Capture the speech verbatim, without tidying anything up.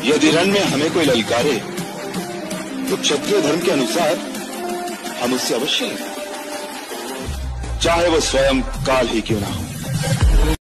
यदि रण में हमें कोई ललकारे तो क्षत्रिय धर्म के अनुसार हम उससे अवश्य लड़ें, चाहे वह स्वयं काल ही क्यों ना हो।